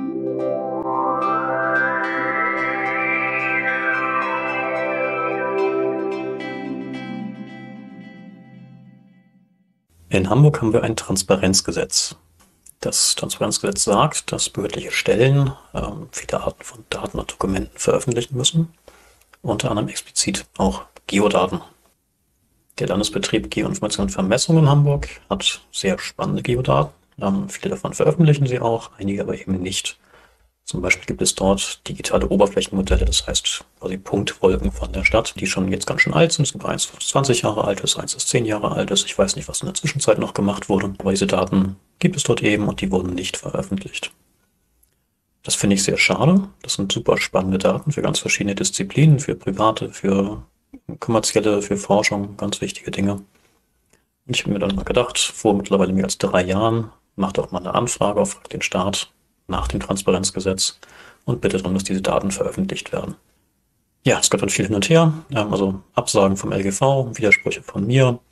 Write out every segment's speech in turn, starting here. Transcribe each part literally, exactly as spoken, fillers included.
In Hamburg haben wir ein Transparenzgesetz. Das Transparenzgesetz sagt, dass behördliche Stellen ähm, viele Arten von Daten und Dokumenten veröffentlichen müssen, unter anderem explizit auch Geodaten. Der Landesbetrieb Geoinformation und Vermessung in Hamburg hat sehr spannende Geodaten. Ähm, viele davon veröffentlichen sie auch, einige aber eben nicht. Zum Beispiel gibt es dort digitale Oberflächenmodelle, das heißt quasi Punktwolken von der Stadt, die schon jetzt ganz schön alt sind. Es gibt eins, das zwanzig Jahre alt ist, eins, das zehn Jahre alt ist. Ich weiß nicht, was in der Zwischenzeit noch gemacht wurde, aber diese Daten gibt es dort eben und die wurden nicht veröffentlicht. Das finde ich sehr schade. Das sind super spannende Daten für ganz verschiedene Disziplinen, für private, für kommerzielle, für Forschung, ganz wichtige Dinge. Und ich habe mir dann mal gedacht, vor mittlerweile mehr als drei Jahren, macht auch mal eine Anfrage auf den Staat nach dem Transparenzgesetz und bitte darum, dass diese Daten veröffentlicht werden. Ja, es gab dann viel hin und her, also Absagen vom L G V, Widersprüche von mir,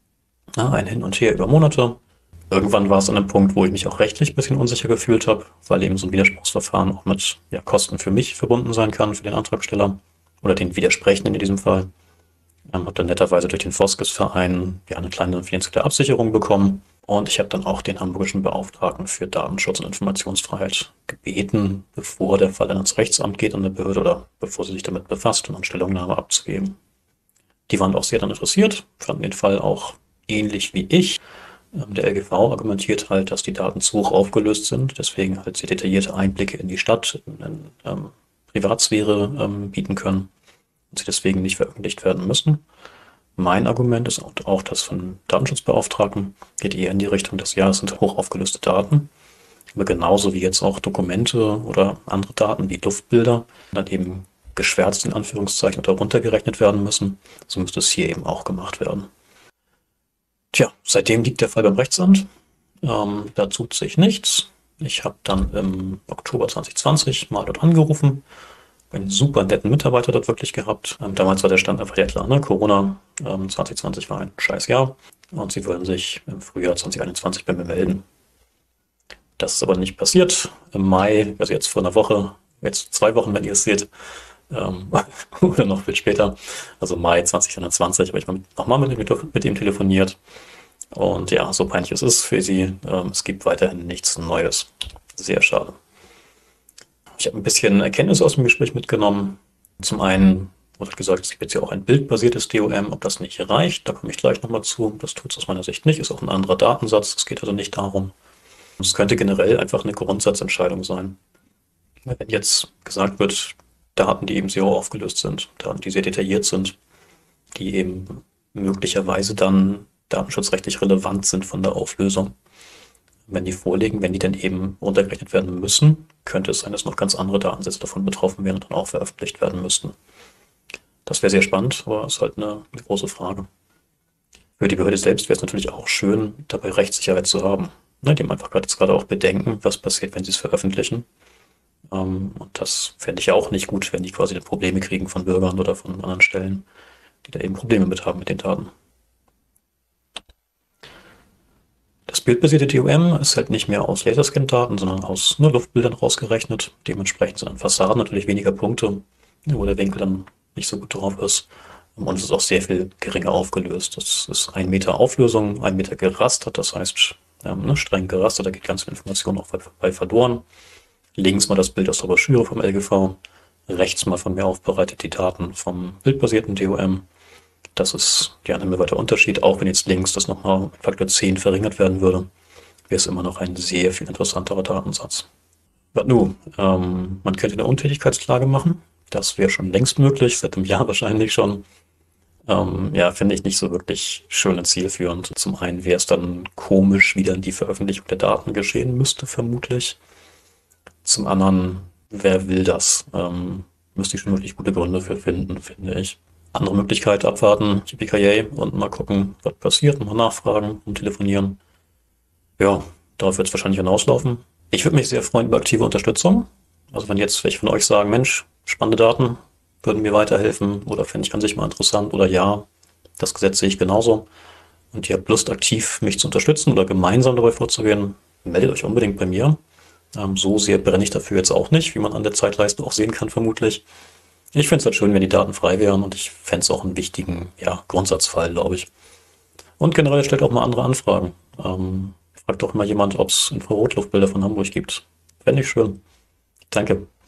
ein Hin und Her über Monate. Irgendwann war es an einem Punkt, wo ich mich auch rechtlich ein bisschen unsicher gefühlt habe, weil eben so ein Widerspruchsverfahren auch mit ja, Kosten für mich verbunden sein kann, für den Antragsteller oder den Widersprechenden in diesem Fall. Ähm, habe dann netterweise durch den Foskes-Verein ja, eine kleine finanzielle Absicherung bekommen. Und ich habe dann auch den hamburgischen Beauftragten für Datenschutz und Informationsfreiheit gebeten, bevor der Fall dann ans Rechtsamt geht an der Behörde oder bevor sie sich damit befasst, um eine Stellungnahme abzugeben. Die waren auch sehr dann interessiert, fanden den Fall auch ähnlich wie ich. Der L G V argumentiert halt, dass die Daten zu hoch aufgelöst sind, deswegen halt sehr detaillierte Einblicke in die Stadt, in ähm, Privatsphäre ähm, bieten können und sie deswegen nicht veröffentlicht werden müssen. Mein Argument ist auch das von Datenschutzbeauftragten, geht eher in die Richtung, dass ja, es sind hoch aufgelöste Daten, aber genauso wie jetzt auch Dokumente oder andere Daten wie Luftbilder dann eben geschwärzt in Anführungszeichen oder runtergerechnet werden müssen, so müsste es hier eben auch gemacht werden. Tja, seitdem liegt der Fall beim Rechtsamt, ähm, da tut sich nichts. Ich habe dann im Oktober zwanzig zwanzig mal dort angerufen, einen super netten Mitarbeiter dort wirklich gehabt. Ähm, damals war der Stand einfach ja klar, ne? Corona ähm, zwanzig zwanzig war ein scheiß Jahr und sie würden sich im Frühjahr zwanzig einundzwanzig bei mir melden. Das ist aber nicht passiert. Im Mai, also jetzt vor einer Woche, jetzt zwei Wochen, wenn ihr es seht, ähm, oder noch viel später, also Mai zwanzig einundzwanzig, habe ich mal nochmal mit, mit, mit ihm telefoniert. Und ja, so peinlich es ist für sie, ähm, es gibt weiterhin nichts Neues. Sehr schade. Ich habe ein bisschen Erkenntnis aus dem Gespräch mitgenommen. Zum einen wurde gesagt, es gibt jetzt ja auch ein bildbasiertes D O M, ob das nicht reicht, da komme ich gleich nochmal zu. Das tut es aus meiner Sicht nicht, ist auch ein anderer Datensatz, es geht also nicht darum. Es könnte generell einfach eine Grundsatzentscheidung sein. Wenn jetzt gesagt wird, Daten, die eben sehr hoch aufgelöst sind, Daten, die sehr detailliert sind, die eben möglicherweise dann datenschutzrechtlich relevant sind von der Auflösung, wenn die vorliegen, wenn die dann eben runtergerechnet werden müssen, könnte es sein, dass noch ganz andere Datensätze davon betroffen wären und dann auch veröffentlicht werden müssten. Das wäre sehr spannend, aber ist halt eine, eine große Frage. Für die Behörde selbst wäre es natürlich auch schön, dabei Rechtssicherheit zu haben. Ne, die haben einfach gerade jetzt gerade auch Bedenken, was passiert, wenn sie es veröffentlichen. Ähm, und das fände ich ja auch nicht gut, wenn die quasi dann Probleme kriegen von Bürgern oder von anderen Stellen, die da eben Probleme mit haben mit den Daten. Das bildbasierte D O M ist halt nicht mehr aus Laserscan-Daten, sondern aus ne, Luftbildern rausgerechnet. Dementsprechend sind an Fassaden natürlich weniger Punkte, wo der Winkel dann nicht so gut drauf ist. Und es ist auch sehr viel geringer aufgelöst. Das ist ein Meter Auflösung, ein Meter gerastert, das heißt ähm, ne, streng gerastert, da geht ganz viel Information auch bei verloren. Links mal das Bild aus der Broschüre vom L G V, rechts mal von mir aufbereitet die Daten vom bildbasierten D O M. Das ist ja ein weiter Unterschied, auch wenn jetzt links das nochmal Faktor zehn verringert werden würde, wäre es immer noch ein sehr viel interessanterer Datensatz. Aber nun, ähm, man könnte eine Untätigkeitsklage machen, das wäre schon längst möglich, seit einem Jahr wahrscheinlich schon. Ähm, ja, finde ich nicht so wirklich schön und zielführend. Zum einen wäre es dann komisch, wie dann die Veröffentlichung der Daten geschehen müsste, vermutlich. Zum anderen, wer will das? Ähm, müsste ich schon wirklich gute Gründe für finden, finde ich. Andere Möglichkeit, abwarten, G P K A und mal gucken, was passiert, mal nachfragen und telefonieren. Ja, darauf wird es wahrscheinlich hinauslaufen. Ich würde mich sehr freuen über aktive Unterstützung. Also wenn jetzt welche von euch sagen, Mensch, spannende Daten, würden mir weiterhelfen oder fände ich an sich mal interessant oder ja, das Gesetz sehe ich genauso und ihr habt Lust, aktiv mich zu unterstützen oder gemeinsam dabei vorzugehen, meldet euch unbedingt bei mir. Ähm, so sehr brenne ich dafür jetzt auch nicht, wie man an der Zeitleiste auch sehen kann, vermutlich. Ich fände es halt schön, wenn die Daten frei wären und ich fände es auch einen wichtigen, ja, Grundsatzfall, glaube ich. Und generell stellt auch mal andere Anfragen. Ähm, fragt doch mal jemand, ob es Infrarotluftbilder von Hamburg gibt. Fände ich schön. Danke.